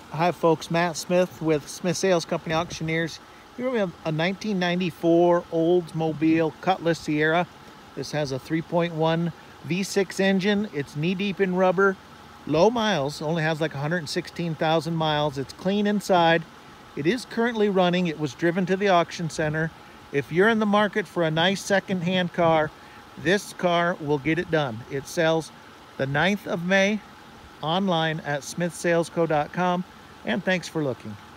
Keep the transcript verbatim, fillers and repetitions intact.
Hi folks, Matt Smith with Smith Sales Company Auctioneers. Here we have a nineteen ninety-four Oldsmobile Cutlass Sierra. This has a three point one V six engine. It's knee deep in rubber, low miles, only has like one hundred sixteen thousand miles. It's clean inside. It is currently running. It was driven to the auction center. If you're in the market for a nice second-hand car, this car will get it done. It sells the ninth of May online at smith sales co dot com. And thanks for looking.